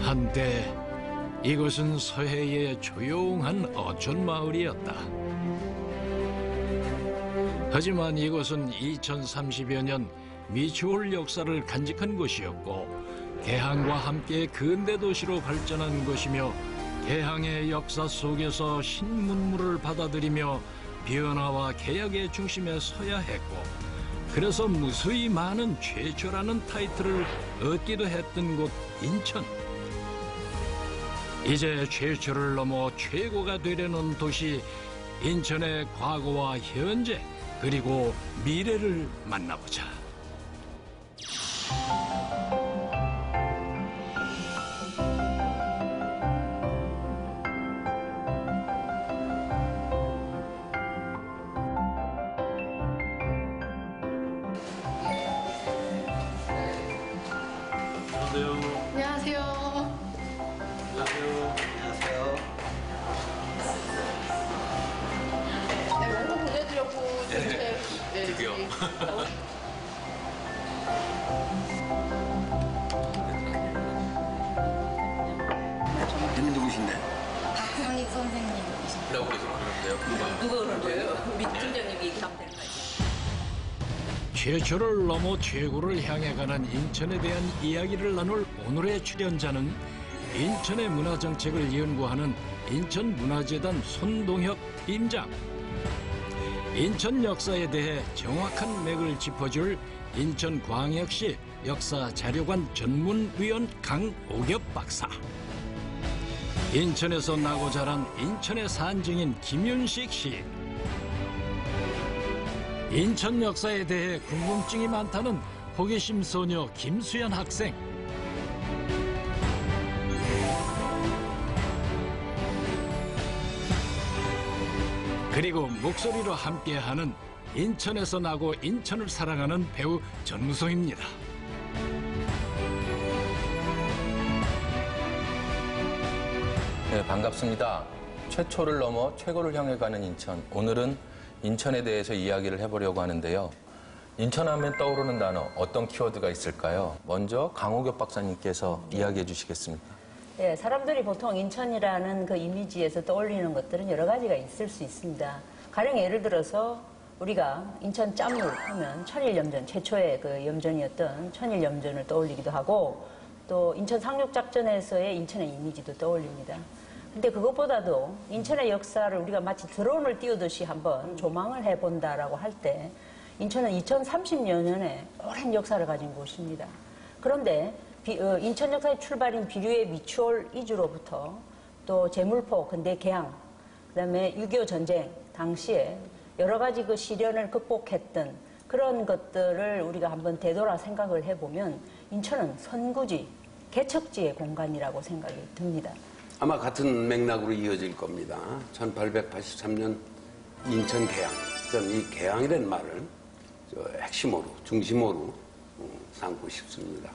한때 이곳은 서해의 조용한 어촌 마을이었다. 하지만 이곳은 2030여 년 미추홀 역사를 간직한 곳이었고 개항과 함께 근대 도시로 발전한 곳이며 개항의 역사 속에서 신문물을 받아들이며 변화와 개혁의 중심에 서야 했고 그래서 무수히 많은 최초라는 타이틀을 얻기도 했던 곳 인천. 이제 최초를 넘어 최고가 되려는 도시 인천의 과거와 현재 그리고 미래를 만나보자. 안녕하세요. 네, 원고 보내드렸고 드디어. 이름이 누구신데? 박상익 선생님이십니다. 라고 계속 그러는데요. 누가 그런 거예요? 민 팀장님이 얘기하면 되는 거예요. 최초를 넘어 최고를 향해 가는 인천에 대한 이야기를 나눌 오늘의 출연자는 인천의 문화정책을 연구하는 인천문화재단 손동혁 팀장. 인천 역사에 대해 정확한 맥을 짚어줄 인천광역시 역사자료관 전문위원 강오겹 박사. 인천에서 나고 자란 인천의 산증인 김윤식 씨. 인천 역사에 대해 궁금증이 많다는 호기심 소녀 김수연 학생. 그리고 목소리로 함께하는 인천에서 나고 인천을 사랑하는 배우 전무성입니다. 네, 반갑습니다. 최초를 넘어 최고를 향해 가는 인천. 오늘은 인천에 대해서 이야기를 해보려고 하는데요. 인천하면 떠오르는 단어, 어떤 키워드가 있을까요? 먼저 강오겹 박사님께서 이야기해 주시겠습니까? 예, 사람들이 보통 인천이라는 그 이미지에서 떠올리는 것들은 여러 가지가 있을 수 있습니다. 가령 예를 들어서 우리가 인천 짠물 하면 천일염전, 최초의 그 염전이었던 천일염전을 떠올리기도 하고 또 인천 상륙작전에서의 인천의 이미지도 떠올립니다. 근데 그것보다도 인천의 역사를 우리가 마치 드론을 띄우듯이 한번 조망을 해본다라고 할 때 인천은 2030년에 오랜 역사를 가진 곳입니다. 그런데 인천 역사의 출발인 비류의 미추홀 이주로부터 또 제물포 근대 개항, 그다음에 6.25 전쟁 당시에 여러 가지 그 시련을 극복했던 그런 것들을 우리가 한번 되돌아 생각을 해보면 인천은 선구지, 개척지의 공간이라고 생각이 듭니다. 아마 같은 맥락으로 이어질 겁니다. 1883년 인천 개항. 저는 이 개항이라는 말을 핵심으로, 중심으로 삼고 싶습니다.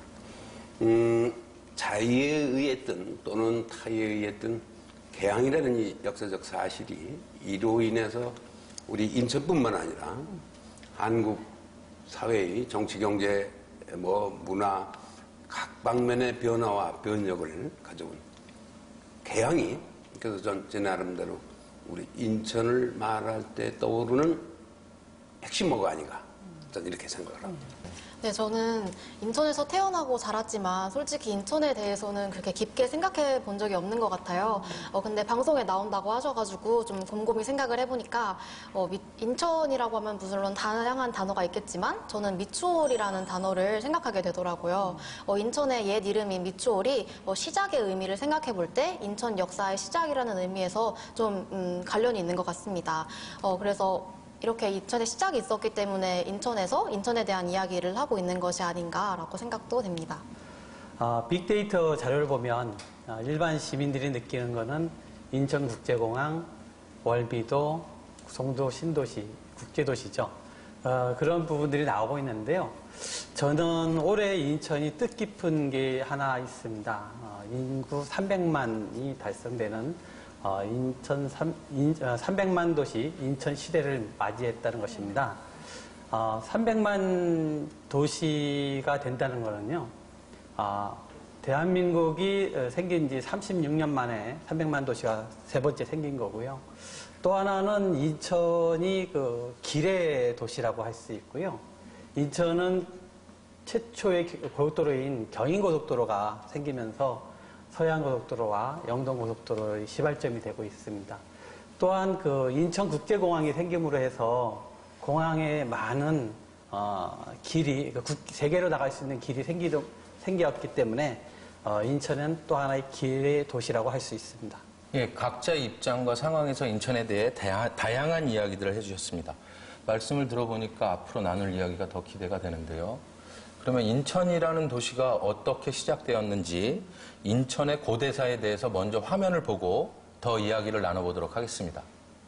자의에 의했든 또는 타의에 의했든 개항이라는 이 역사적 사실이 이로 인해서 우리 인천뿐만 아니라 한국 사회의 정치, 경제, 문화 각 방면의 변화와 변혁을 가져온 개항이, 그래서 전 제 나름대로 우리 인천을 말할 때 떠오르는 핵심 뭐가 아닌가, 저는 이렇게 생각을 합니다. 네, 저는 인천에서 태어나고 자랐지만 솔직히 인천에 대해서는 그렇게 깊게 생각해 본 적이 없는 것 같아요. 근데 방송에 나온다고 하셔가지고 좀 곰곰이 생각을 해보니까 인천이라고 하면 물론 다양한 단어가 있겠지만 저는 미추홀이라는 단어를 생각하게 되더라고요. 인천의 옛 이름인 미추홀이 시작의 의미를 생각해 볼 때 인천 역사의 시작이라는 의미에서 좀 관련이 있는 것 같습니다. 그래서 이렇게 인천의 시작이 있었기 때문에 인천에서 인천에 대한 이야기를 하고 있는 것이 아닌가라고 생각도 됩니다. 빅데이터 자료를 보면 일반 시민들이 느끼는 것은 인천국제공항, 월미도, 송도 신도시, 국제도시죠. 그런 부분들이 나오고 있는데요. 저는 올해 인천이 뜻깊은 게 하나 있습니다. 인구 300만이 달성되는 300만 도시 인천 시대를 맞이했다는 것입니다. 300만 도시가 된다는 것은요, 대한민국이 생긴 지 36년 만에 300만 도시가 세 번째 생긴 거고요. 또 하나는 인천이 그 기뢰 도시라고 할 수 있고요. 인천은 최초의 고속도로인 경인고속도로가 생기면서 서해안고속도로와 영동고속도로의 시발점이 되고 있습니다. 또한 그 인천국제공항이 생김으로 해서 공항에 많은 길이, 세계로 나갈 수 있는 길이 생겼기 때문에 인천은 또 하나의 기회 도시라고 할 수 있습니다. 예, 각자의 입장과 상황에서 인천에 대해 다양한 이야기들을 해주셨습니다. 말씀을 들어보니까 앞으로 나눌 이야기가 더 기대가 되는데요. 그러면 인천이라는 도시가 어떻게 시작되었는지 인천의 고대사에 대해서 먼저 화면을 보고 더 이야기를 나눠보도록 하겠습니다.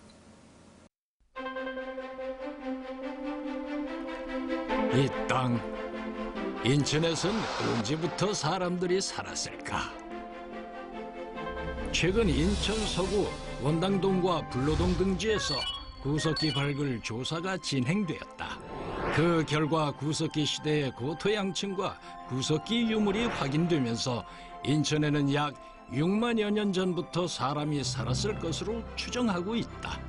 이 땅, 인천에선 언제부터 사람들이 살았을까? 최근 인천 서구 원당동과 불로동 등지에서 구석기 발굴 조사가 진행되었다. 그 결과 구석기 시대의 고토양층과 구석기 유물이 확인되면서 인천에는 약 6만여 년 전부터 사람이 살았을 것으로 추정하고 있다.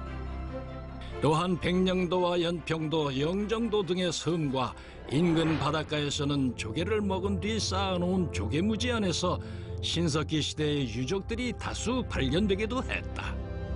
또한 백령도와 연평도, 영정도 등의 섬과 인근 바닷가에서는 조개를 먹은 뒤 쌓아놓은 조개무지 안에서 신석기 시대의 유적들이 다수 발견되기도 했다.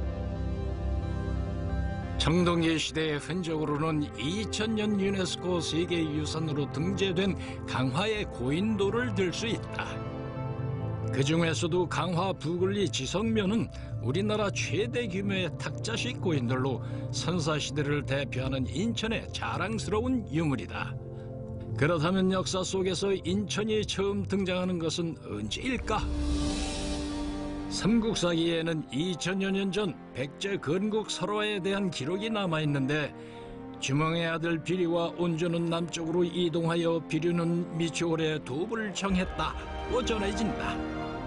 청동기 시대의 흔적으로는 2000년 유네스코 세계유산으로 등재된 강화의 고인돌을 들 수 있다. 그 중에서도 강화 부글리 지성면은 우리나라 최대 규모의 탁자식 고인돌로 선사시대를 대표하는 인천의 자랑스러운 유물이다. 그렇다면 역사 속에서 인천이 처음 등장하는 것은 언제일까? 삼국사기에는 2000여 년 전 백제 건국 설화에 대한 기록이 남아있는데 주몽의 아들 비류와 온조는 남쪽으로 이동하여 비류는 미추홀에 도읍을 정했다고 전해진다.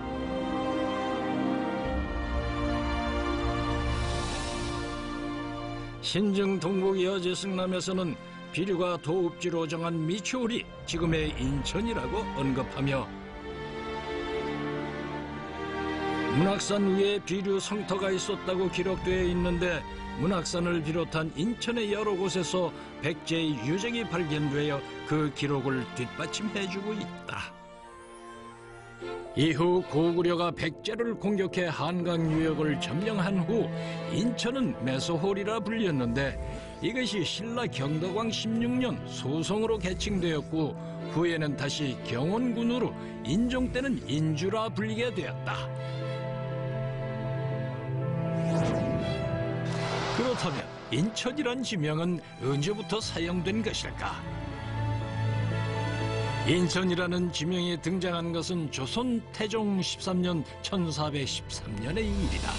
신증 동북 여제승남에서는 비류가 도읍지로 정한 미추홀이 지금의 인천이라고 언급하며 문학산 위에 비류 성터가 있었다고 기록되어 있는데 문학산을 비롯한 인천의 여러 곳에서 백제의 유적이 발견되어 그 기록을 뒷받침해주고 있다. 이후 고구려가 백제를 공격해 한강 유역을 점령한 후 인천은 매소홀이라 불렸는데 이것이 신라 경덕왕 16년 소송으로 개칭되었고 후에는 다시 경원군으로 인종 때는 인주라 불리게 되었다. 그렇다면 인천이란 지명은 언제부터 사용된 것일까? 인천이라는 지명이 등장한 것은 조선 태종 13년 1413년의 일이다.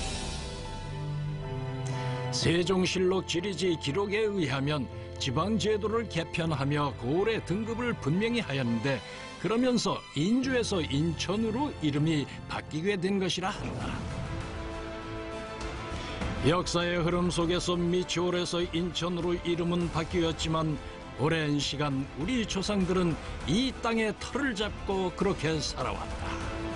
세종실록 지리지 기록에 의하면 지방제도를 개편하며 고을의 등급을 분명히 하였는데 그러면서 인주에서 인천으로 이름이 바뀌게 된 것이라 한다. 역사의 흐름 속에서 미추홀에서 인천으로 이름은 바뀌었지만 오랜 시간 우리 조상들은 이 땅에 터를 잡고 그렇게 살아왔다.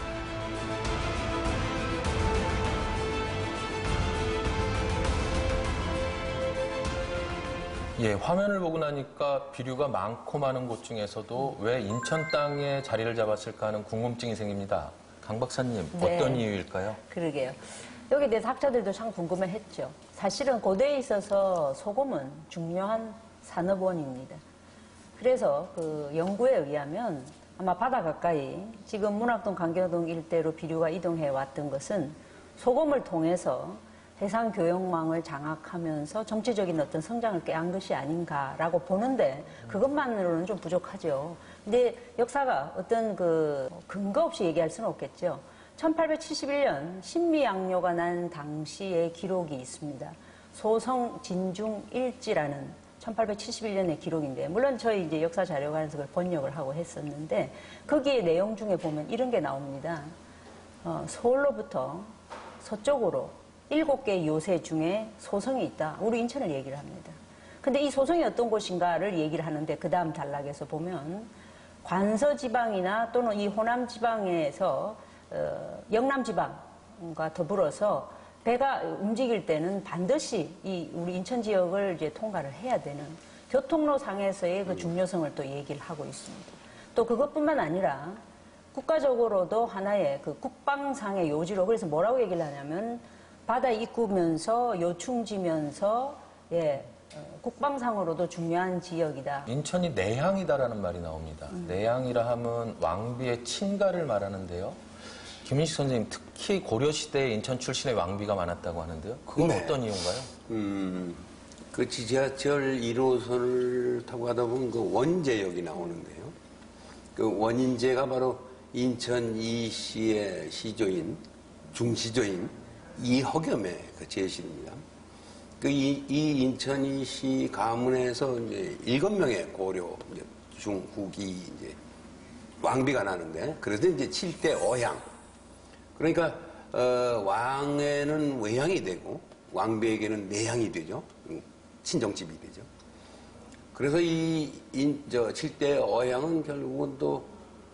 예, 화면을 보고 나니까 비류가 많고 많은 곳 중에서도 왜 인천 땅에 자리를 잡았을까 하는 궁금증이 생깁니다. 강 박사님, 네. 어떤 이유일까요? 그러게요. 여기에 대해서 학자들도 참 궁금해했죠. 사실은 고대에 있어서 소금은 중요한 산업원입니다. 그래서 그 연구에 의하면 아마 바다 가까이 지금 문학동, 강경동 일대로 비류가 이동해 왔던 것은 소금을 통해서 해상 교역망을 장악하면서 정치적인 어떤 성장을 꾀한 것이 아닌가라고 보는데 그것만으로는 좀 부족하죠. 근데 역사가 어떤 그 근거 없이 얘기할 수는 없겠죠. 1871년 신미양요가 난 당시의 기록이 있습니다. 소성 진중 일지라는 1871년의 기록인데 물론 저희 이제 역사 자료관에서 그걸 번역을 하고 했었는데 거기에 내용 중에 보면 이런 게 나옵니다. 서울로부터 서쪽으로 7개의 요새 중에 소성이 있다. 우리 인천을 얘기를 합니다. 근데 이 소성이 어떤 곳인가를 얘기를 하는데 그 다음 단락에서 보면 관서 지방이나 또는 이 호남 지방에서 영남 지방과 더불어서 배가 움직일 때는 반드시 이 우리 인천 지역을 이제 통과를 해야 되는 교통로 상에서의 그 중요성을 또 얘기를 하고 있습니다. 또 그것뿐만 아니라 국가적으로도 하나의 그 국방상의 요지로, 그래서 뭐라고 얘기를 하냐면 바다 입구면서 요충지면서 국방상으로도 중요한 지역이다. 인천이 내향이다라는 말이 나옵니다. 내향이라 하면 왕비의 친가를 말하는데요. 김인식 선생님, 특히 고려시대에 인천 출신의 왕비가 많았다고 하는데요. 그건 네. 어떤 이유인가요? 그 지하철 1호선을 타고 가다 보면 그 원제역이 나오는데요. 그 원인제가 바로 인천 이시의 시조인, 중시조인 이허겸의 그 제시입니다. 그 이 인천 이시 가문에서 이제 7명의 고려, 이제 중후기 이제 왕비가 나는데, 그래서 이제 7대 어향. 그러니까, 왕에는 외향이 되고, 왕비에게는 내향이 되죠. 친정집이 되죠. 그래서 7대 어향은 결국은 또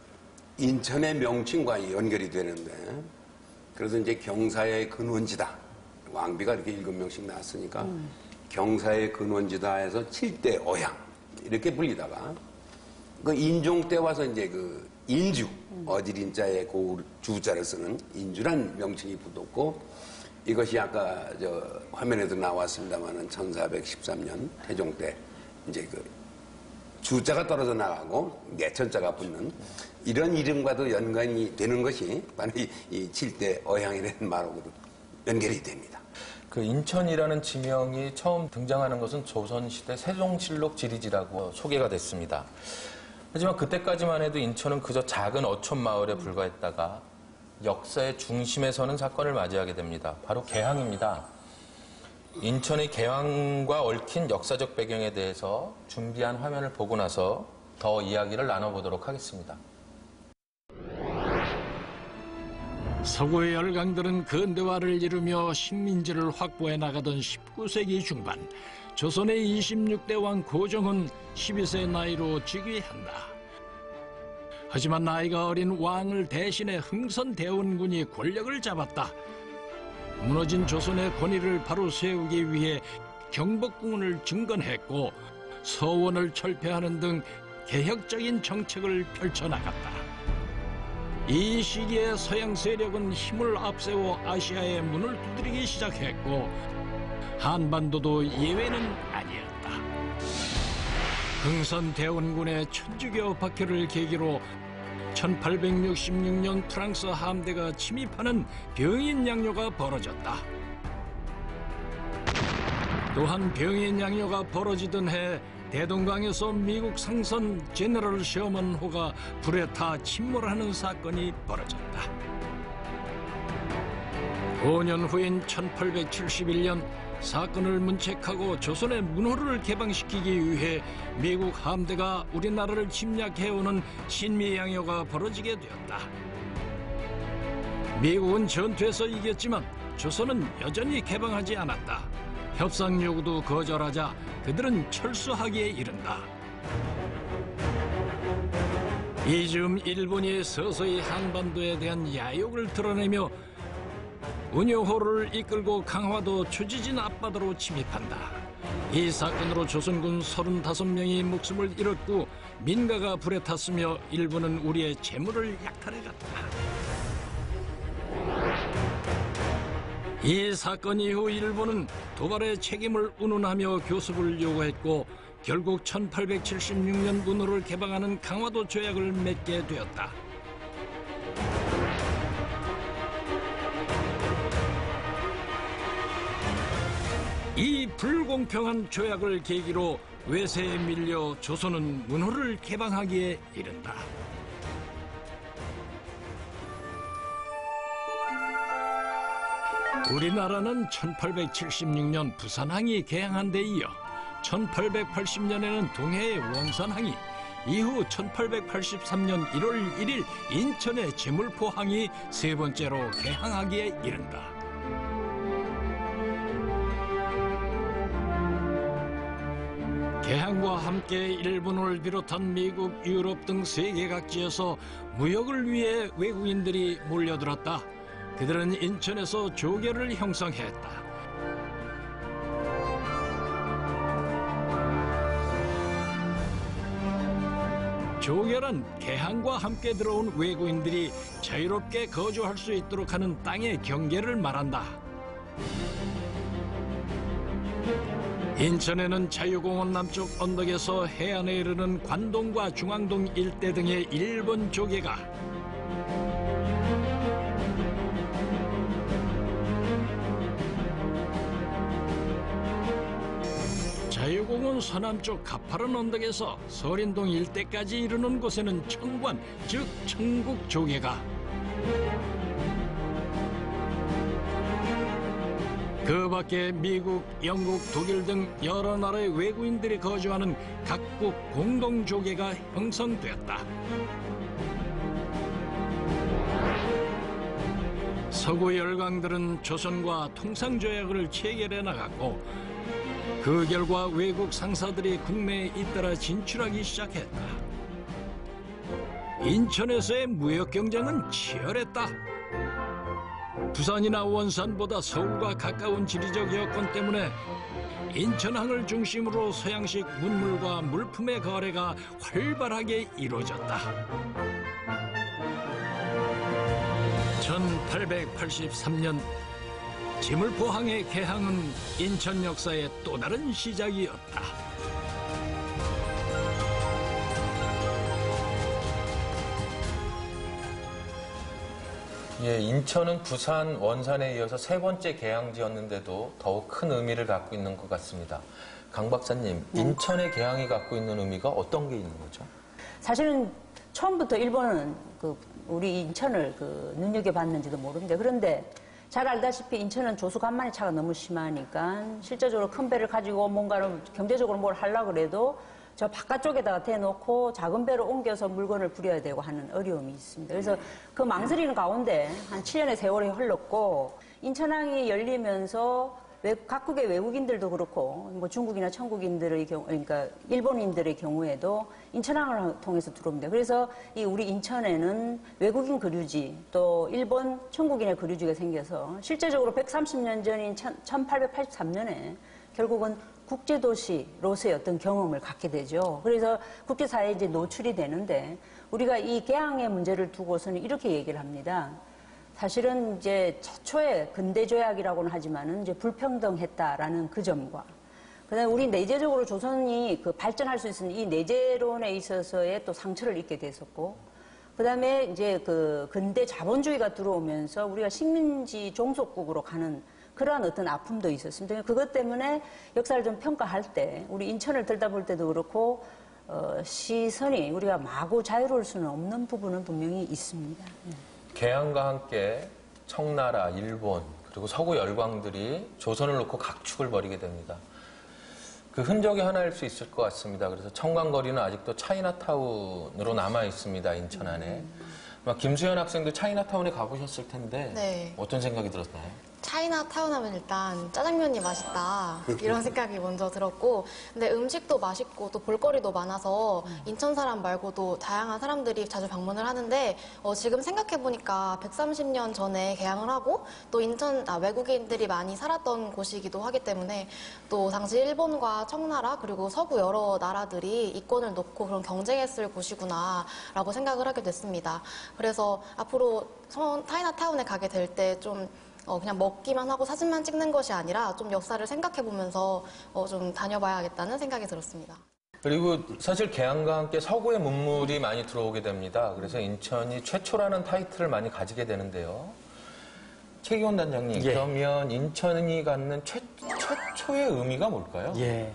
인천의 명칭과 연결이 되는데, 그래서 이제 경사의 근원지다. 왕비가 이렇게 7명씩 나왔으니까, 경사의 근원지다 해서 7대 어향. 이렇게 불리다가, 그 인종 때 와서 이제 그 인주, 어지린자에 그 주자를 쓰는 인주란 명칭이 붙었고, 이것이 아까 화면에도 나왔습니다만은 1413년 태종 때 이제 그 주자가 떨어져 나가고 내천자가 붙는 이런 이름과도 연관이 되는 것이 바로 이 7대 어향이라는 말하고도 연결이 됩니다. 그 인천이라는 지명이 처음 등장하는 것은 조선시대 세종실록 지리지라고 소개가 됐습니다. 하지만 그때까지만 해도 인천은 그저 작은 어촌 마을에 불과했다가 역사의 중심에 서는 사건을 맞이하게 됩니다. 바로 개항입니다. 인천의 개항과 얽힌 역사적 배경에 대해서 준비한 화면을 보고 나서 더 이야기를 나눠보도록 하겠습니다. 서구의 열강들은 근대화를 이루며 식민지를 확보해 나가던 19세기 중반, 조선의 26대 왕 고종은 12세 나이로 즉위한다. 하지만 나이가 어린 왕을 대신해 흥선대원군이 권력을 잡았다. 무너진 조선의 권위를 바로 세우기 위해 경복궁을 증건했고 서원을 철폐하는 등 개혁적인 정책을 펼쳐나갔다. 이 시기에 서양 세력은 힘을 앞세워 아시아의 문을 두드리기 시작했고 한반도도 예외는 아니었다. 흥선대원군의 천주교 박해를 계기로 1866년 프랑스 함대가 침입하는 병인 양요가 벌어졌다. 또한 병인 양요가 벌어지던 해 대동강에서 미국 상선 제너럴 셔먼호가 불에 타 침몰하는 사건이 벌어졌다. 5년 후인 1871년 사건을 문책하고 조선의 문호를 개방시키기 위해 미국 함대가 우리나라를 침략해오는 신미양요가 벌어지게 되었다. 미국은 전투에서 이겼지만 조선은 여전히 개방하지 않았다. 협상 요구도 거절하자 그들은 철수하기에 이른다. 이즈음 일본이 서서히 한반도에 대한 야욕을 드러내며 운요호를 이끌고 강화도 초지진 앞바다로 침입한다. 이 사건으로 조선군 35명이 목숨을 잃었고 민가가 불에 탔으며 일본은 우리의 재물을 약탈해갔다. 이 사건 이후 일본은 도발의 책임을 운운하며 교섭을 요구했고 결국 1876년 문호를 개방하는 강화도 조약을 맺게 되었다. 이 불공평한 조약을 계기로 외세에 밀려 조선은 문호를 개방하기에 이른다. 우리나라는 1876년 부산항이 개항한 데 이어 1880년에는 동해의 원산항이, 이후 1883년 1월 1일 인천의 제물포항이 세 번째로 개항하기에 이른다. 개항과 함께 일본을 비롯한 미국, 유럽 등 세계 각지에서 무역을 위해 외국인들이 몰려들었다. 그들은 인천에서 조개를 형성했다. 조개란 개항과 함께 들어온 외국인들이 자유롭게 거주할 수 있도록 하는 땅의 경계를 말한다. 인천에는 자유공원 남쪽 언덕에서 해안에 이르는 관동과 중앙동 일대 등의 일본 조개가, 자유공원 서남쪽 가파른 언덕에서 서린동 일대까지 이르는 곳에는 청관, 즉 청국 조개가, 그 밖에 미국, 영국, 독일 등 여러 나라의 외국인들이 거주하는 각국 공동 조개가 형성되었다. 서구 열강들은 조선과 통상조약을 체결해 나갔고, 그 결과 외국 상사들이 국내에 잇따라 진출하기 시작했다. 인천에서의 무역 경쟁은 치열했다. 부산이나 원산보다 서울과 가까운 지리적 여건 때문에 인천항을 중심으로 서양식 문물과 물품의 거래가 활발하게 이루어졌다. 1883년 지물포항의 개항은 인천 역사의 또 다른 시작이었다. 예, 인천은 부산, 원산에 이어서 세 번째 개항지였는데도 더욱 큰 의미를 갖고 있는 것 같습니다. 강 박사님, 인천의 개항이 갖고 있는 의미가 어떤 게 있는 거죠? 사실은 처음부터 일본은 우리 인천을 눈여겨봤는지도 모르는데, 그런데 잘 알다시피 인천은 조수 간만의 차가 너무 심하니까 실제적으로 큰 배를 가지고 뭔가를 경제적으로 뭘 하려고 그래도 저 바깥쪽에다가 대놓고 작은 배로 옮겨서 물건을 부려야 되고 하는 어려움이 있습니다. 그래서 그 망설이는 가운데 한 7년의 세월이 흘렀고, 인천항이 열리면서 각국의 외국인들도 그렇고 뭐 중국이나 천국인들의 경우, 그러니까 일본인들의 경우에도 인천항을 통해서 들어옵니다. 그래서 이 우리 인천에는 외국인 거류지, 또 일본 천국인의 거류지가 생겨서 실제적으로 130년 전인 1883년에 결국은 국제도시로서의 어떤 경험을 갖게 되죠. 그래서 국제사회에 이제 노출이 되는데, 우리가 이 개항의 문제를 두고서는 이렇게 얘기를 합니다. 사실은 이제 최초의 근대조약이라고는 하지만은 이제 불평등했다라는 그 점과, 그다음에 우리 내재적으로 조선이 발전할 수 있는 이 내재론에 있어서의 또 상처를 입게 됐었고, 그다음에 이제 근대 자본주의가 들어오면서 우리가 식민지 종속국으로 가는 그러한 어떤 아픔도 있었습니다. 그것 때문에 역사를 좀 평가할 때 우리 인천을 들여다볼 때도 그렇고 시선이 우리가 마구 자유로울 수는 없는 부분은 분명히 있습니다. 개항과 함께 청나라, 일본, 그리고 서구 열강들이 조선을 놓고 각축을 벌이게 됩니다. 그 흔적이 하나일 수 있을 것 같습니다. 그래서 청관거리는 아직도 차이나타운으로 남아 있습니다, 인천 안에. 김수현 학생도 차이나타운에 가보셨을 텐데, 네. 어떤 생각이 들었나요? 차이나타운 하면 일단 짜장면이 맛있다 이런 생각이 먼저 들었고, 근데 음식도 맛있고 또 볼거리도 많아서 인천 사람 말고도 다양한 사람들이 자주 방문을 하는데, 지금 생각해보니까 130년 전에 개항을 하고 또 외국인들이 많이 살았던 곳이기도 하기 때문에 또 당시 일본과 청나라 그리고 서구 여러 나라들이 이권을 놓고 그런 경쟁했을 곳이구나 라고 생각을 하게 됐습니다. 그래서 앞으로 차이나타운에 가게 될 때 좀 그냥 먹기만 하고 사진만 찍는 것이 아니라 좀 역사를 생각해보면서 좀 다녀봐야겠다는 생각이 들었습니다. 그리고 사실 개항과 함께 서구의 문물이 많이 들어오게 됩니다. 그래서 인천이 최초라는 타이틀을 많이 가지게 되는데요. 최기원 단장님, 예. 그러면 인천이 갖는 최초의 의미가 뭘까요? 예.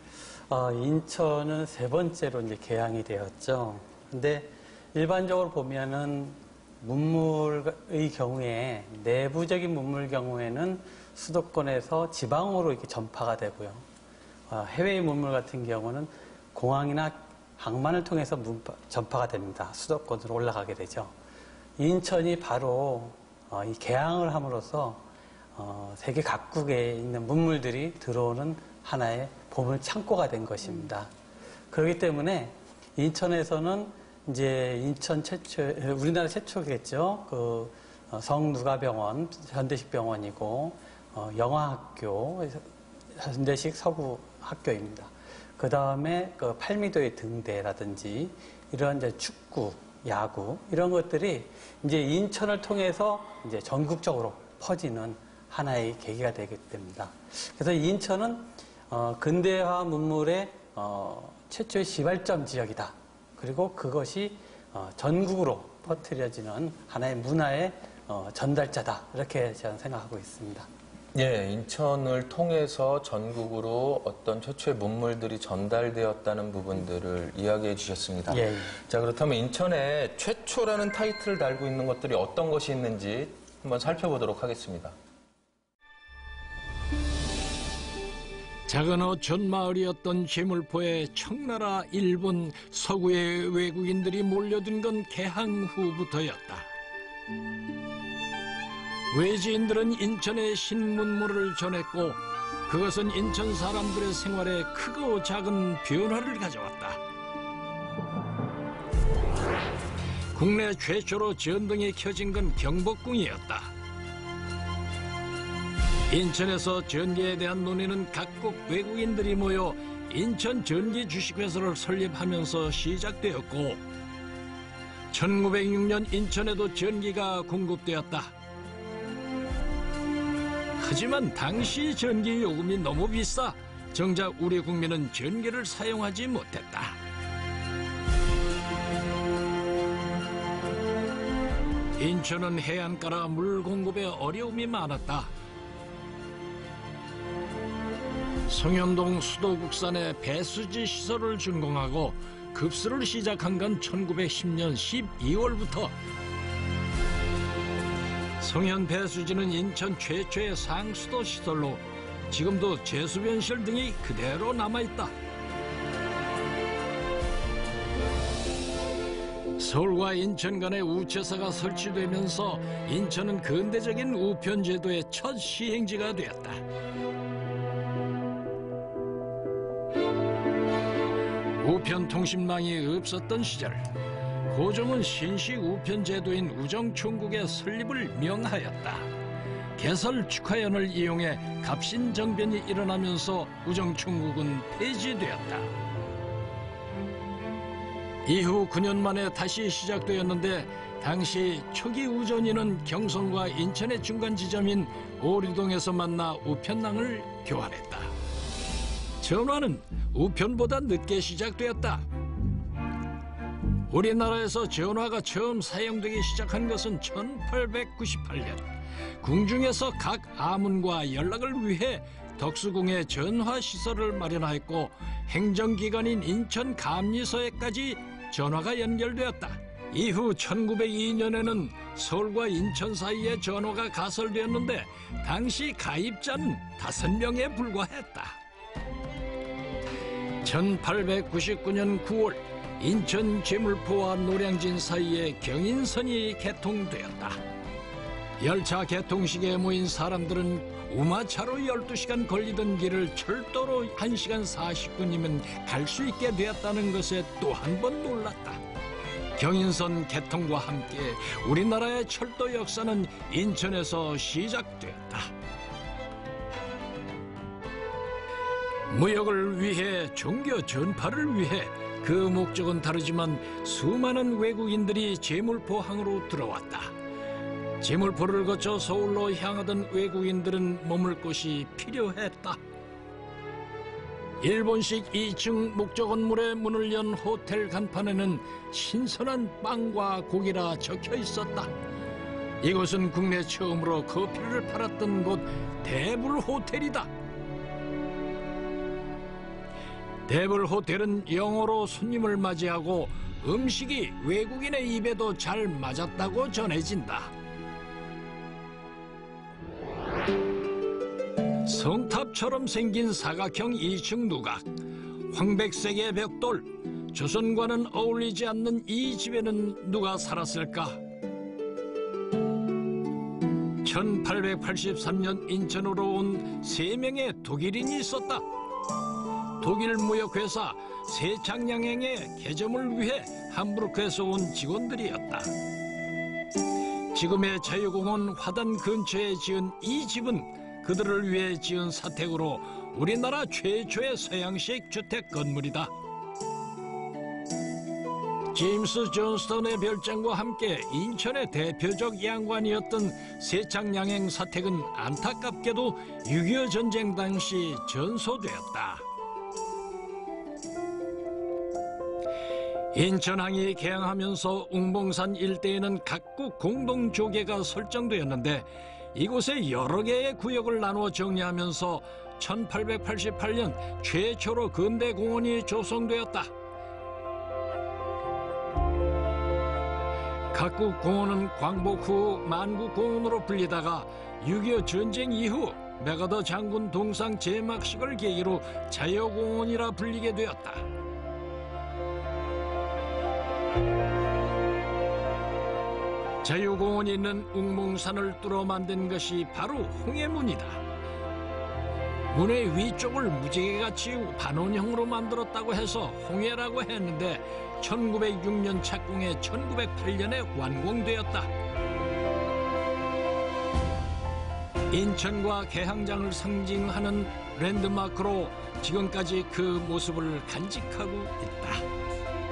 인천은 세 번째로 이제 개항이 되었죠. 근데 일반적으로 보면은 문물의 경우에, 내부적인 문물 경우에는 수도권에서 지방으로 이렇게 전파가 되고요. 해외의 문물 같은 경우는 공항이나 항만을 통해서 전파가 됩니다. 수도권으로 올라가게 되죠. 인천이 바로 이 개항을 함으로써 세계 각국에 있는 문물들이 들어오는 하나의 보물 창고가 된 것입니다. 그렇기 때문에 인천에서는 이제 우리나라 최초겠죠. 성누가병원, 현대식병원이고, 영화학교, 현대식 서구학교입니다. 그 다음에 팔미도의 등대라든지 이런 이제 축구, 야구 이런 것들이 이제 인천을 통해서 이제 전국적으로 퍼지는 하나의 계기가 되게 됩니다. 그래서 인천은 근대화 문물의 최초의 시발점 지역이다. 그리고 그것이 전국으로 퍼뜨려지는 하나의 문화의 전달자다. 이렇게 저는 생각하고 있습니다. 예, 인천을 통해서 전국으로 어떤 최초의 문물들이 전달되었다는 부분들을 이야기해 주셨습니다. 예. 자, 그렇다면 인천에 최초라는 타이틀을 달고 있는 것들이 어떤 것이 있는지 한번 살펴보도록 하겠습니다. 작은 어촌 마을이었던 제물포에 청나라, 일본, 서구의 외국인들이 몰려든 건 개항 후부터였다. 외지인들은 인천의 신문물을 전했고 그것은 인천 사람들의 생활에 크고 작은 변화를 가져왔다. 국내 최초로 전등이 켜진 건 경복궁이었다. 인천에서 전기에 대한 논의는 각국 외국인들이 모여 인천 전기 주식회사를 설립하면서 시작되었고 1906년 인천에도 전기가 공급되었다. 하지만 당시 전기 요금이 너무 비싸 정작 우리 국민은 전기를 사용하지 못했다. 인천은 해안가라 물 공급에 어려움이 많았다. 송현동 수도국산에 배수지 시설을 준공하고 급수를 시작한 건 1910년 12월부터. 송현 배수지는 인천 최초의 상수도 시설로 지금도 제수변실 등이 그대로 남아있다. 서울과 인천 간에 우체사가 설치되면서 인천은 근대적인 우편제도의 첫 시행지가 되었다. 우편통신망이 없었던 시절 고종은 신식 우편제도인 우정총국의 설립을 명하였다. 개설 축하연을 이용해 갑신정변이 일어나면서 우정총국은 폐지되었다. 이후 9년 만에 다시 시작되었는데 당시 초기 우전이는 경성과 인천의 중간 지점인 오리동에서 만나 우편낭을 교환했다. 전화는 우편보다 늦게 시작되었다. 우리나라에서 전화가 처음 사용되기 시작한 것은 1898년. 궁중에서 각 아문과 연락을 위해 덕수궁에 전화시설을 마련하였고 행정기관인 인천 감리서에까지 전화가 연결되었다. 이후 1902년에는 서울과 인천 사이에 전화가 가설되었는데 당시 가입자는 5명에 불과했다. 1899년 9월 인천 제물포와 노량진 사이에 경인선이 개통되었다. 열차 개통식에 모인 사람들은 우마차로 12시간 걸리던 길을 철도로 1시간 40분이면 갈 수 있게 되었다는 것에 또 한 번 놀랐다. 경인선 개통과 함께 우리나라의 철도 역사는 인천에서 시작되었다. 무역을 위해, 종교 전파를 위해 그 목적은 다르지만 수많은 외국인들이 제물포항으로 들어왔다. 제물포를 거쳐 서울로 향하던 외국인들은 머물 곳이 필요했다. 일본식 2층 목적 건물의 문을 연 호텔 간판에는 신선한 빵과 고기라 적혀 있었다. 이곳은 국내 처음으로 커피를 팔았던 곳 대불 호텔이다. 대불 호텔은 영어로 손님을 맞이하고 음식이 외국인의 입에도 잘 맞았다고 전해진다. 성탑처럼 생긴 사각형 2층 누각, 황백색의 벽돌, 조선과는 어울리지 않는 이 집에는 누가 살았을까? 1883년 인천으로 온 3명의 독일인이 있었다. 독일 무역회사 세창양행의 개점을 위해 함부르크에서 온 직원들이었다. 지금의 자유공원 화단 근처에 지은 이 집은 그들을 위해 지은 사택으로 우리나라 최초의 서양식 주택 건물이다. 제임스 존스턴의 별장과 함께 인천의 대표적 양관이었던 세창양행 사택은 안타깝게도 6.25 전쟁 당시 전소되었다. 인천항이 개항하면서 웅봉산 일대에는 각국 공동조계가 설정되었는데 이곳에 여러 개의 구역을 나누어 정리하면서 1888년 최초로 근대공원이 조성되었다. 각국 공원은 광복 후 만국공원으로 불리다가 6.25 전쟁 이후 맥아더 장군 동상 제막식을 계기로 자유공원이라 불리게 되었다. 자유공원이 있는 웅몽산을 뚫어 만든 것이 바로 홍해문이다. 문의 위쪽을 무지개같이 반원형으로 만들었다고 해서 홍해라고 했는데 1906년 착공해 1908년에 완공되었다. 인천과 개항장을 상징하는 랜드마크로 지금까지 그 모습을 간직하고 있다.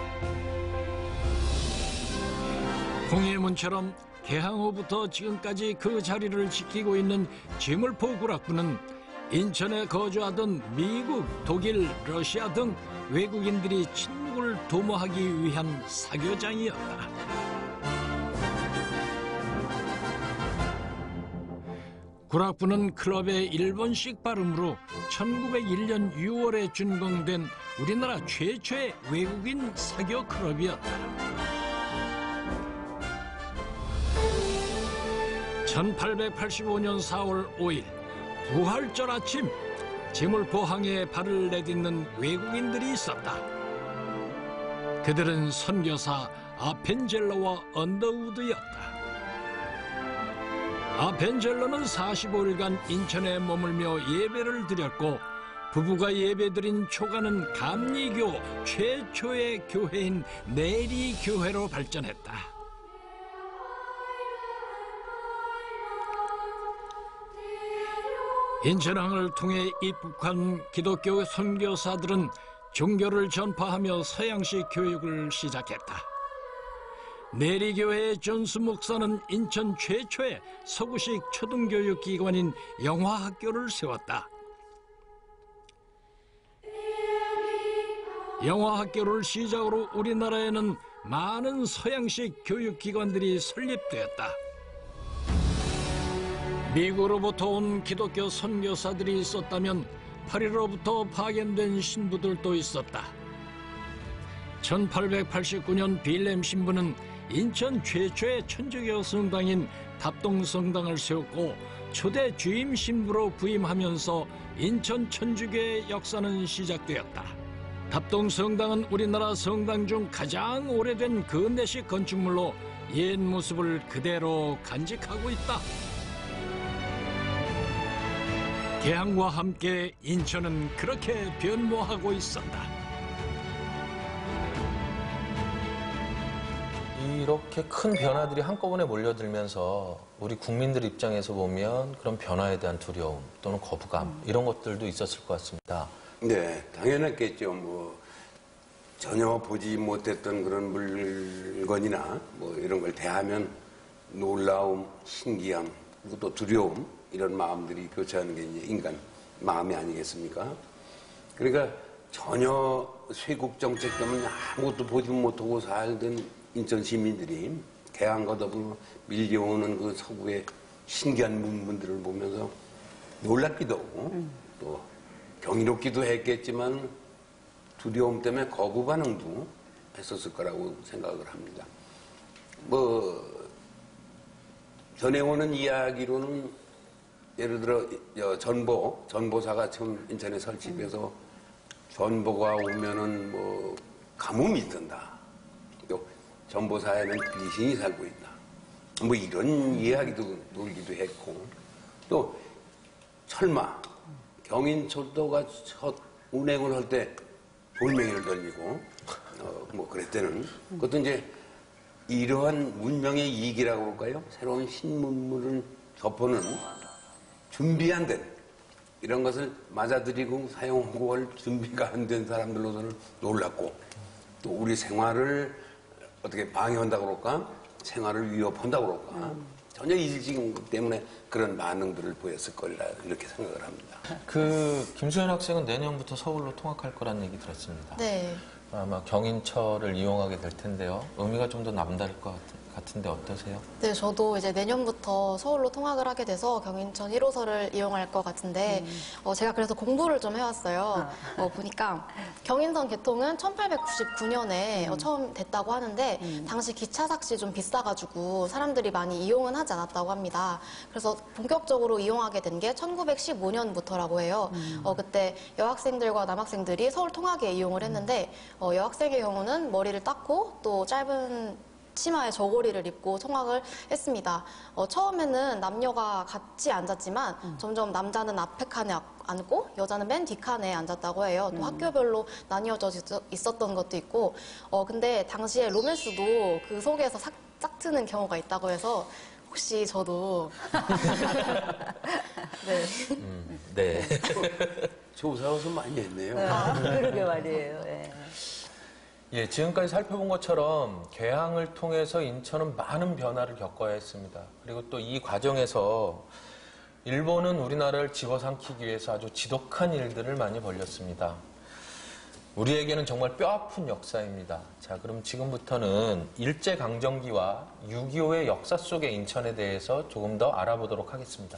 홍해문처럼 개항 후부터 지금까지 그 자리를 지키고 있는 지물포 구락부는 인천에 거주하던 미국, 독일, 러시아 등 외국인들이 침묵을 도모하기 위한 사교장이었다. 구락부는 클럽의 일본식 발음으로 1901년 6월에 준공된 우리나라 최초의 외국인 사교 클럽이었다. 1885년 4월 5일 부활절 아침 지물포항에 발을 내딛는 외국인들이 있었다. 그들은 선교사 아펜젤러와 언더우드였다. 아펜젤러는 45일간 인천에 머물며 예배를 드렸고 부부가 예배드린 초가는 감리교 최초의 교회인 내리교회로 발전했다. 인천항을 통해 입국한 기독교 선교사들은 종교를 전파하며 서양식 교육을 시작했다. 내리교회의 존스 목사는 인천 최초의 서구식 초등교육기관인 영화학교를 세웠다. 영화학교를 시작으로 우리나라에는 많은 서양식 교육기관들이 설립되었다. 미국으로부터 온 기독교 선교사들이 있었다면 파리로부터 파견된 신부들도 있었다. 1889년 빌렘 신부는 인천 최초의 천주교 성당인 답동성당을 세웠고 초대 주임 신부로 부임하면서 인천 천주교의 역사는 시작되었다. 답동성당은 우리나라 성당 중 가장 오래된 근대식 건축물로 옛 모습을 그대로 간직하고 있다. 개항과 함께 인천은 그렇게 변모하고 있었다. 이렇게 큰 변화들이 한꺼번에 몰려들면서 우리 국민들 입장에서 보면 그런 변화에 대한 두려움 또는 거부감 이런 것들도 있었을 것 같습니다. 네, 당연했겠죠. 뭐 전혀 보지 못했던 그런 물건이나 뭐 이런 걸 대하면 놀라움, 신기함, 그리고 또 두려움 이런 마음들이 교차하는 게 이제 인간 마음이 아니겠습니까? 그러니까 전혀 쇄국 정책 때문에 아무것도 보지 못하고 살던 인천 시민들이 개항과 더불어 밀려오는 그 서구의 신기한 문물들을 보면서 놀랍기도 하고 또 경이롭기도 했겠지만 두려움 때문에 거부 반응도 했었을 거라고 생각을 합니다. 뭐 전해오는 이야기로는 예를 들어 전보사가 처음 인천에 설치돼서 전보가 오면은 뭐 가뭄이 있던다. 또 전보사에는 귀신이 살고 있다. 뭐 이런 이야기도 놀기도 했고 또 철마 경인철도가 첫 운행을 할 때 돌멩이를 던지고 뭐 그랬대는 그것도 이제 이러한 문명의 이익이라고 그럴까요? 새로운 신문물을 접하는 준비 안 된 이런 것을 맞아들이고 사용하고 할 준비가 안 된 사람들로서는 놀랍고 또 우리 생활을 어떻게 방해한다고 그럴까? 생활을 위협한다고 그럴까? 전혀 이질징 때문에 그런 반응들을 보였을 거리라 이렇게 생각을 합니다. 김수현 학생은 내년부터 서울로 통학할 거란 얘기 들었습니다. 네. 아마 경인철을 이용하게 될 텐데요. 의미가 좀 더 남다를 것 같은데 어떠세요? 네, 저도 이제 내년부터 서울로 통학을 하게 돼서 경인천 1호선을 이용할 것 같은데, 제가 그래서 공부를 좀 해왔어요. 보니까 경인선 개통은 1899년에 처음 됐다고 하는데, 당시 기차 삭시 좀 비싸가지고 사람들이 많이 이용은 하지 않았다고 합니다. 그래서 본격적으로 이용하게 된 게 1915년부터라고 해요. 그때 여학생들과 남학생들이 서울 통학에 이용을 했는데, 여학생의 경우는 머리를 닦고 또 짧은 치마에 저고리를 입고 통학을 했습니다. 처음에는 남녀가 같이 앉았지만 점점 남자는 앞에 칸에 앉고 여자는 맨 뒷칸에 앉았다고 해요. 또 학교별로 나뉘어져 있었던 것도 있고 근데 당시에 로맨스도 그 속에서 짝트는 경우가 있다고 해서 혹시 저도 네. 네. 조사와서 많이 했네요. 그러게 말이에요. 예. 예, 지금까지 살펴본 것처럼 개항을 통해서 인천은 많은 변화를 겪어야 했습니다. 그리고 또 이 과정에서 일본은 우리나라를 집어삼키기 위해서 아주 지독한 일들을 많이 벌였습니다. 우리에게는 정말 뼈아픈 역사입니다. 자, 그럼 지금부터는 일제강점기와 6.25의 역사 속의 인천에 대해서 조금 더 알아보도록 하겠습니다.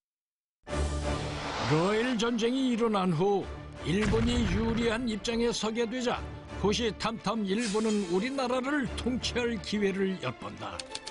러일 전쟁이 일어난 후 일본이 유리한 입장에 서게 되자 호시탐탐 일본은 우리나라를 통치할 기회를 엿본다.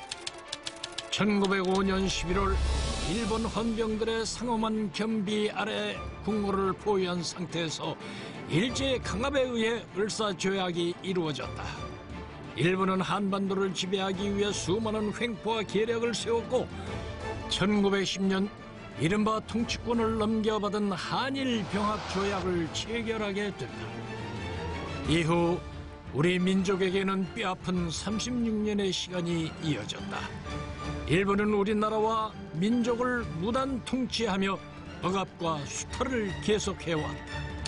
1905년 11월 일본 헌병들의 상엄한 겸비 아래 국무를 포위한 상태에서 일제 강압에 의해 을사조약이 이루어졌다. 일본은 한반도를 지배하기 위해 수많은 횡포와 계략을 세웠고 1910년 이른바 통치권을 넘겨받은 한일병합조약을 체결하게 된다. 이후 우리 민족에게는 뼈아픈 36년의 시간이 이어졌다. 일본은 우리나라와 민족을 무단 통치하며 억압과 수탈을 계속해왔다.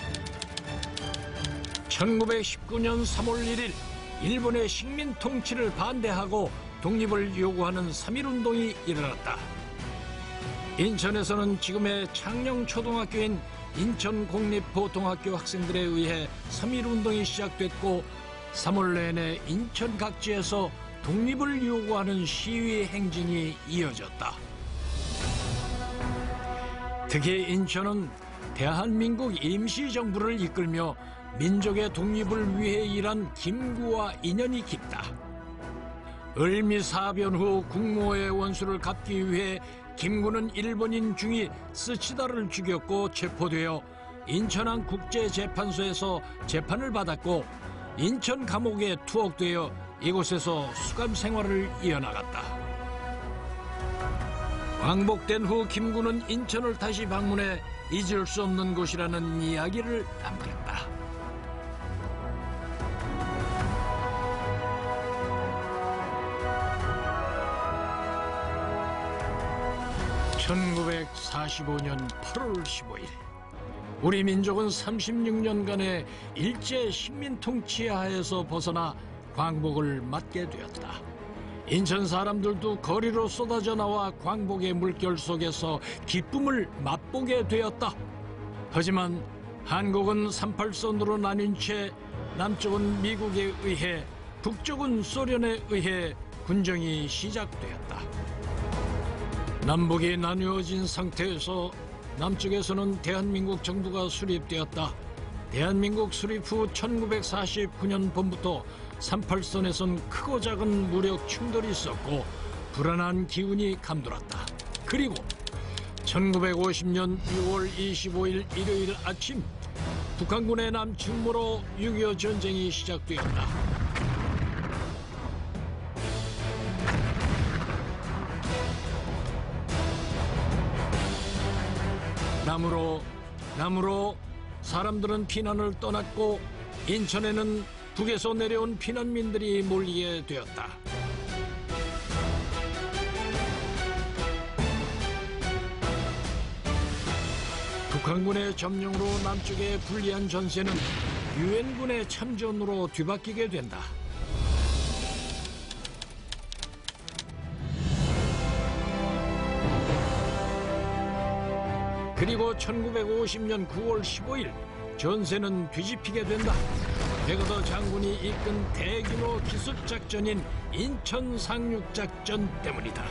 1919년 3월 1일 일본의 식민 통치를 반대하고 독립을 요구하는 3.1운동이 일어났다. 인천에서는 지금의 창녕초등학교인 인천공립보통학교 학생들에 의해 3.1운동이 시작됐고 3월 내내 인천 각지에서 독립을 요구하는 시위 행진이 이어졌다. 특히 인천은 대한민국 임시정부를 이끌며 민족의 독립을 위해 일한 김구와 인연이 깊다. 을미사변 후 국모의 원수를 갚기 위해 김구는 일본인 중위 스치다를 죽였고 체포되어 인천항 국제재판소에서 재판을 받았고 인천 감옥에 투옥되어 이곳에서 수감 생활을 이어나갔다. 광복된 후 김구는 인천을 다시 방문해 잊을 수 없는 곳이라는 이야기를 남겼다. (1945년 8월 15일) 우리 민족은 36년간의 일제 식민 통치 하에서 벗어나 광복을 맞게 되었다. 인천 사람들도 거리로 쏟아져 나와 광복의 물결 속에서 기쁨을 맛보게 되었다. 하지만 한국은 38선으로 나뉜 채 남쪽은 미국에 의해 북쪽은 소련에 의해 군정이 시작되었다. 남북이 나뉘어진 상태에서 남쪽에서는 대한민국 정부가 수립되었다. 대한민국 수립 후 1949년 봄부터 38선에선 크고 작은 무력 충돌이 있었고 불안한 기운이 감돌았다. 그리고 1950년 6월 25일 일요일 아침 북한군의 남침으로 6.25 전쟁이 시작되었다. 남으로 사람들은 피난을 떠났고 인천에는 북에서 내려온 피난민들이 몰리게 되었다. 북한군의 점령으로 남쪽의 불리한 전세는 유엔군의 참전으로 뒤바뀌게 된다. 그리고 1950년 9월 15일 전세는 뒤집히게 된다. 백어더 장군이 이끈 대규모 기습작전인 인천 상륙작전 때문이다.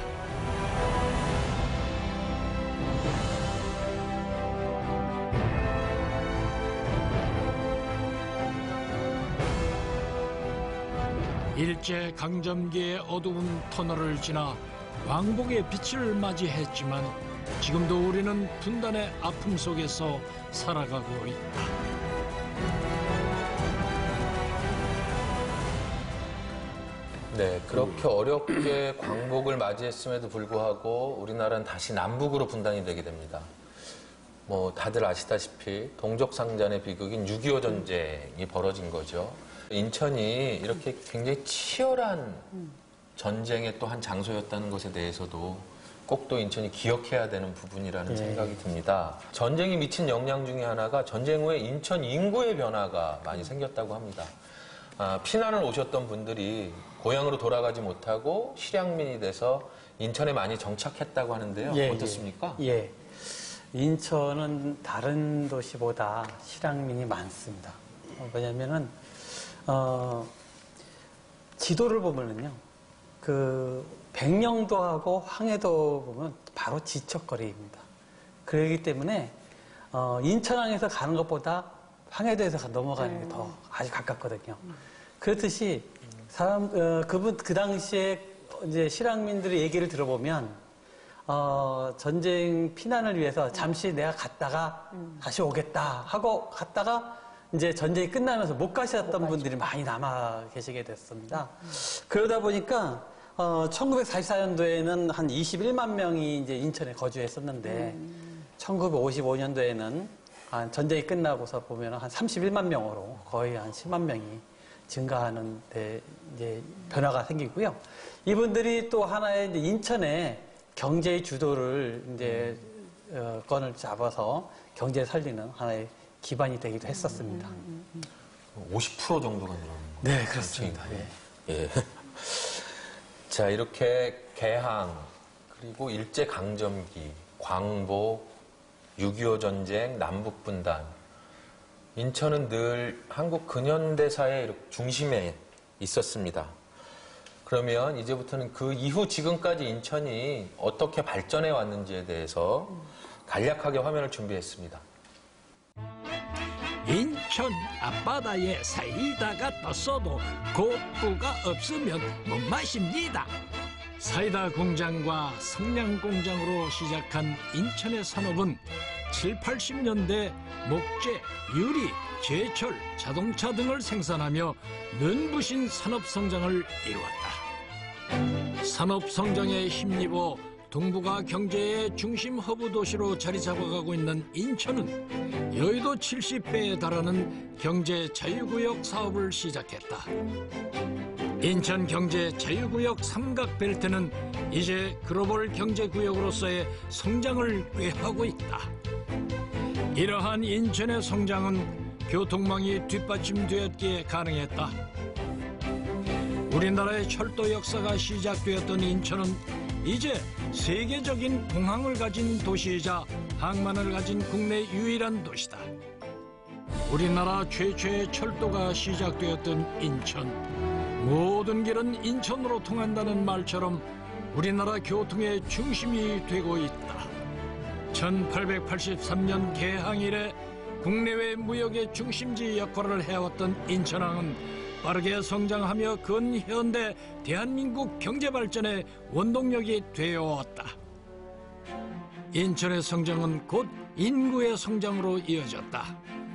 일제 강점기의 어두운 터널을 지나 왕복의 빛을 맞이했지만 지금도 우리는 분단의 아픔 속에서 살아가고 있다. 네, 그렇게 어렵게 광복을 맞이했음에도 불구하고 우리나라는 다시 남북으로 분단이 되게 됩니다. 뭐 다들 아시다시피 동족상잔의 비극인 6.25 전쟁이 벌어진 거죠. 인천이 이렇게 굉장히 치열한 전쟁의 또 한 장소였다는 것에 대해서도 꼭 또 인천이 기억해야 되는 부분이라는 생각이 듭니다. 전쟁이 미친 영향 중에 하나가 전쟁 후에 인천 인구의 변화가 많이 생겼다고 합니다. 피난을 오셨던 분들이 고향으로 돌아가지 못하고 실향민이 돼서 인천에 많이 정착했다고 하는데요. 어떻습니까? 예. 인천은 다른 도시보다 실향민이 많습니다. 왜냐면은 지도를 보면은요, 그 백령도하고 황해도 보면 바로 지척거리입니다. 그렇기 때문에 인천항에서 가는 것보다 황해도에서 넘어가는 게 더 아주 가깝거든요. 그렇듯이 그 당시에 이제 실향민들의 얘기를 들어보면 전쟁 피난을 위해서 잠시 내가 갔다가 다시 오겠다 하고 갔다가 이제 전쟁이 끝나면서 못 가셨던 분들이 많이 남아 계시게 됐습니다. 그러다 보니까 1944년도에는 한 21만 명이 이제 인천에 거주했었는데 1955년도에는 전쟁이 끝나고서 보면 한 31만 명으로 거의 한 10만 명이 증가하는 데 이제 변화가 생기고요. 이분들이 또 하나의 이제 인천의 경제의 주도를 이제 건을 잡아서 경제를 살리는 하나의 기반이 되기도 했었습니다. 50% 정도가 늘어난 거예요. 네, 그렇습니다. 예. 자, 이렇게 개항, 그리고 일제강점기, 광복, 6.25 전쟁, 남북분단. 인천은 늘 한국 근현대사의 중심에 있었습니다. 그러면 이제부터는 그 이후 지금까지 인천이 어떻게 발전해 왔는지에 대해서 간략하게 화면을 준비했습니다. 인천 앞바다에 사이다가 떴어도 고프가 없으면 못 마십니다. 사이다 공장과 성냥 공장으로 시작한 인천의 산업은 7, 80년대 목재, 유리, 제철, 자동차 등을 생산하며 눈부신 산업 성장을 이루었다. 산업 성장에 힘입어 동북아 경제의 중심 허브 도시로 자리 잡아가고 있는 인천은 여의도 70배에 달하는 경제 자유구역 사업을 시작했다. 인천 경제 자유구역 삼각벨트는 이제 글로벌 경제구역으로서의 성장을 꾀하고 있다. 이러한 인천의 성장은 교통망이 뒷받침되었기에 가능했다. 우리나라의 철도 역사가 시작되었던 인천은 이제 세계적인 공항을 가진 도시이자 항만을 가진 국내 유일한 도시다. 우리나라 최초의 철도가 시작되었던 인천. 모든 길은 인천으로 통한다는 말처럼 우리나라 교통의 중심이 되고 있다. 1883년 개항 이래 국내외 무역의 중심지 역할을 해왔던 인천항은 빠르게 성장하며 근현대 대한민국 경제발전의 원동력이 되어왔다. 인천의 성장은 곧 인구의 성장으로 이어졌다.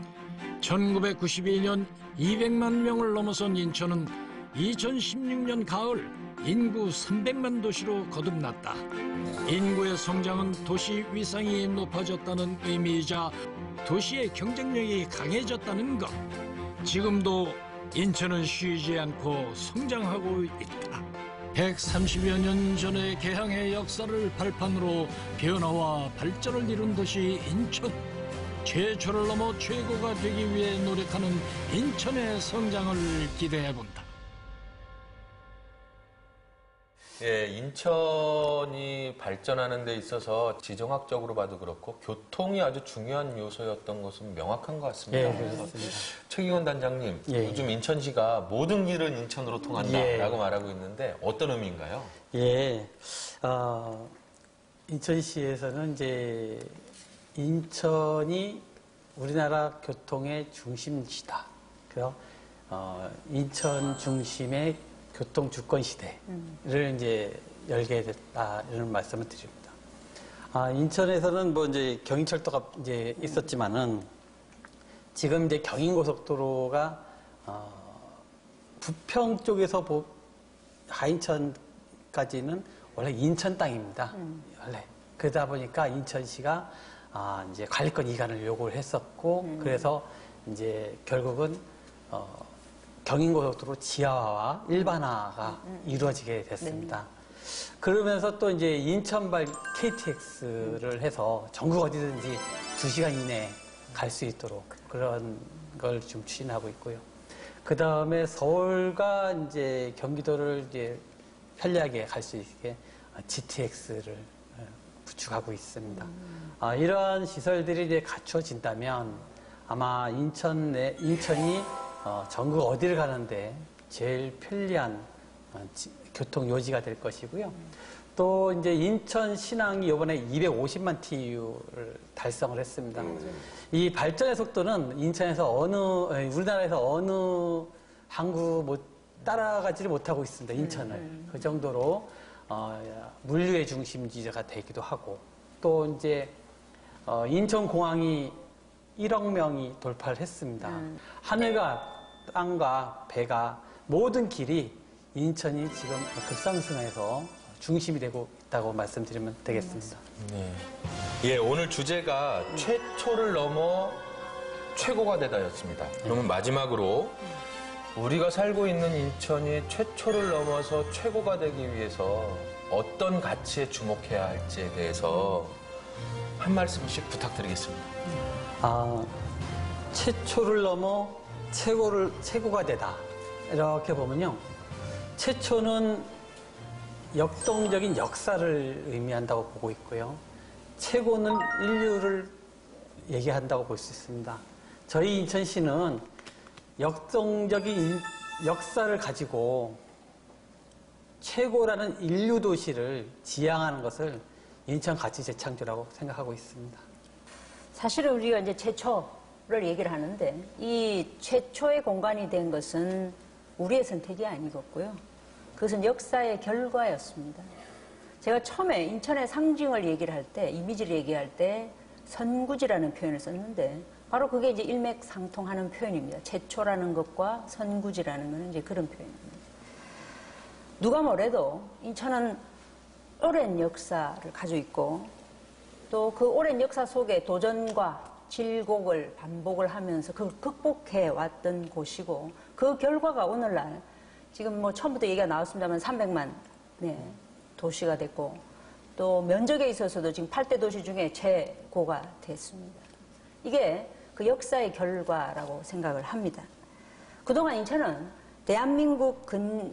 1992년 200만 명을 넘어선 인천은 2016년 가을 인구 300만 도시로 거듭났다. 인구의 성장은 도시 위상이 높아졌다는 의미이자 도시의 경쟁력이 강해졌다는 것. 지금도 인천은 쉬지 않고 성장하고 있다. 130여 년 전의 개항의 역사를 발판으로 변화와 발전을 이룬 도시 인천. 최초를 넘어 최고가 되기 위해 노력하는 인천의 성장을 기대해본다. 예, 인천이 발전하는 데 있어서 지정학적으로 봐도 그렇고 교통이 아주 중요한 요소였던 것은 명확한 것 같습니다. 예, 그렇습니다. 최기원 단장님, 예. 요즘 인천시가 모든 길은 인천으로 통한다라고 예. 말하고 있는데 어떤 의미인가요? 예, 인천시에서는 이제 인천이 우리나라 교통의 중심지다. 그래서 인천 중심의 교통 주권 시대를 이제 열게 됐다 이런 말씀을 드립니다. 인천에서는 뭐 이제 경인철도가 이제 있었지만은 지금 이제 경인고속도로가 부평 쪽에서 하인천까지는 원래 인천 땅입니다. 원래 그러다 보니까 인천시가 이제 관리권 이관을 요구를 했었고 그래서 이제 결국은 경인고속도로 지하화와 일반화가 이루어지게 됐습니다. 그러면서 또 이제 인천발 KTX를 해서 전국 어디든지 2시간 이내에 갈 수 있도록 그런 걸 좀 추진하고 있고요. 그 다음에 서울과 이제 경기도를 이제 편리하게 갈 수 있게 GTX를 구축하고 있습니다. 이러한 시설들이 이제 갖춰진다면 아마 인천이 전국 어디를 가는데 제일 편리한 교통 요지가 될 것이고요. 또 이제 인천 신항이 이번에 250만 TU를 달성을 했습니다. 이 발전의 속도는 인천에서 우리나라에서 어느 항구 따라가지를 못하고 있습니다. 인천을. 그 정도로 물류의 중심지가 되기도 하고 또 이제 인천공항이 1억 명이 돌파를 했습니다. 하늘과 땅과 배가 모든 길이 인천이 지금 급상승해서 중심이 되고 있다고 말씀드리면 되겠습니다. 네. 예, 오늘 주제가 최초를 넘어 최고가 되다였습니다. 그러면 마지막으로 우리가 살고 있는 인천이 최초를 넘어서 최고가 되기 위해서 어떤 가치에 주목해야 할지에 대해서 한 말씀씩 부탁드리겠습니다. 최초를 넘어 최고가 되다. 이렇게 보면요. 최초는 역동적인 역사를 의미한다고 보고 있고요. 최고는 인류를 얘기한다고 볼 수 있습니다. 저희 인천시는 역동적인 역사를 가지고 최고라는 인류 도시를 지향하는 것을 인천 가치 재창조라고 생각하고 있습니다. 사실은 우리가 이제 최초를 얘기를 하는데 이 최초의 공간이 된 것은 우리의 선택이 아니었고요. 그것은 역사의 결과였습니다. 제가 처음에 인천의 상징을 얘기를 할 때, 이미지를 얘기할 때 선구지라는 표현을 썼는데 바로 그게 이제 일맥상통하는 표현입니다. 최초라는 것과 선구지라는 것은 이제 그런 표현입니다. 누가 뭐래도 인천은 오랜 역사를 가지고 있고 또 그 오랜 역사 속에 도전과 질곡을 반복을 하면서 그걸 극복해 왔던 곳이고 그 결과가 오늘날 지금 뭐 처음부터 얘기가 나왔습니다만 300만 도시가 됐고 또 면적에 있어서도 지금 8대 도시 중에 최고가 됐습니다. 이게 그 역사의 결과라고 생각을 합니다. 그동안 인천은 대한민국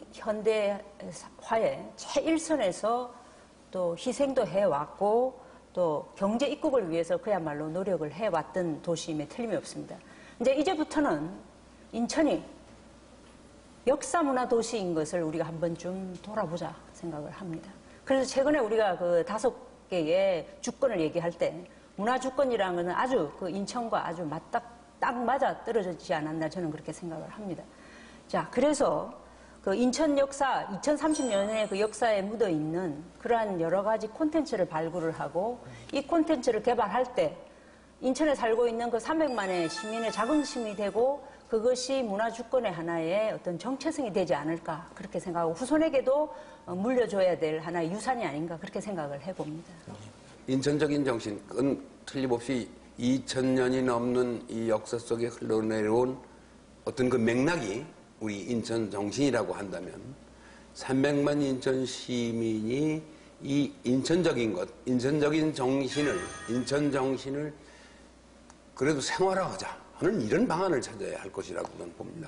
근현대화의 최일선에서 또 희생도 해왔고 또 경제 입국을 위해서 그야말로 노력을 해왔던 도시임에 틀림이 없습니다. 이제부터는 인천이 역사문화 도시인 것을 우리가 한 번쯤 돌아보자 생각을 합니다. 그래서 최근에 우리가 그 5개의 주권을 얘기할 때 문화주권이라는 것은 아주 그 인천과 아주 딱 맞아 떨어지지 않았나 저는 그렇게 생각을 합니다. 자, 그래서 그 인천 역사, 2030년의 그 역사에 묻어 있는 그러한 여러 가지 콘텐츠를 발굴을 하고 이 콘텐츠를 개발할 때 인천에 살고 있는 그 300만의 시민의 자긍심이 되고 그것이 문화주권의 하나의 어떤 정체성이 되지 않을까 그렇게 생각하고 후손에게도 물려줘야 될 하나의 유산이 아닌가 그렇게 생각을 해봅니다. 인천적인 정신은 틀림없이 2000년이 넘는 이 역사 속에 흘러내려온 어떤 그 맥락이 우리 인천 정신이라고 한다면 300만 인천 시민이 이 인천적인 것, 인천 정신을 그래도 생활화하자 하는 이런 방안을 찾아야 할 것이라고 저는 봅니다.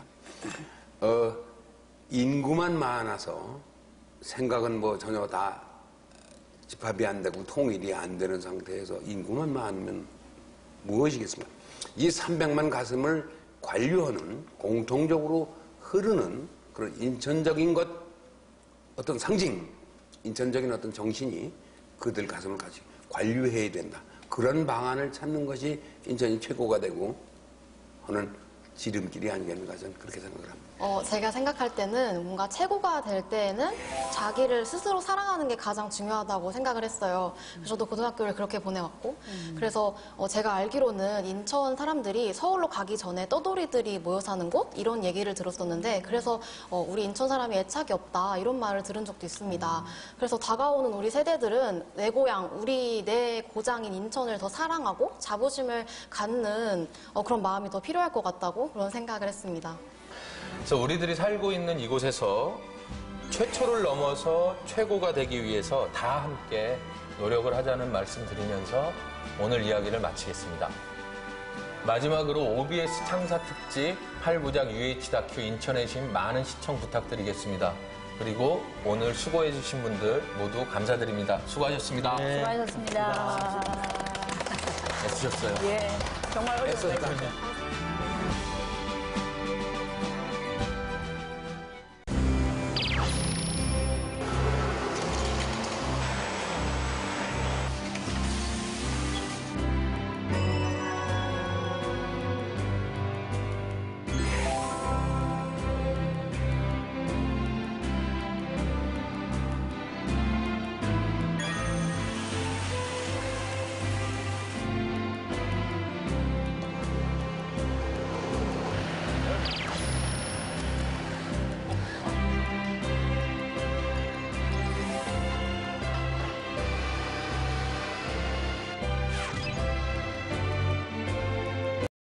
인구만 많아서 생각은 뭐 전혀 다 집합이 안 되고 통일이 안 되는 상태에서 인구만 많으면 무엇이겠습니까? 이 300만 가슴을 관료하는 공통적으로 흐르는 그런 인천적인 것 어떤 상징, 인천적인 어떤 정신이 그들 가슴을 가지고 관료해야 된다. 그런 방안을 찾는 것이 인천이 최고가 되고 하는 지름길이 아니겠는가 저는 그렇게 생각을 합니다. 제가 생각할 때는 뭔가 최고가 될 때에는 자기를 스스로 사랑하는 게 가장 중요하다고 생각을 했어요. 저도 고등학교를 그렇게 보내왔고 그래서 제가 알기로는 인천 사람들이 서울로 가기 전에 떠돌이들이 모여 사는 곳 이런 얘기를 들었었는데 그래서 우리 인천 사람이 애착이 없다 이런 말을 들은 적도 있습니다. 그래서 다가오는 우리 세대들은 내 고향, 내 고장인 인천을 더 사랑하고 자부심을 갖는 그런 마음이 더 필요할 것 같다고 그런 생각을 했습니다. 그래서 우리들이 살고 있는 이곳에서 최초를 넘어서 최고가 되기 위해서 다 함께 노력을 하자는 말씀 드리면서 오늘 이야기를 마치겠습니다. 마지막으로 OBS 창사 특집 8부작 UH 다큐 인천의 신 많은 시청 부탁드리겠습니다. 그리고 오늘 수고해주신 분들 모두 감사드립니다. 수고하셨습니다. 네. 수고하셨습니다. 애쓰셨어요. 예, 정말 어려웠어요.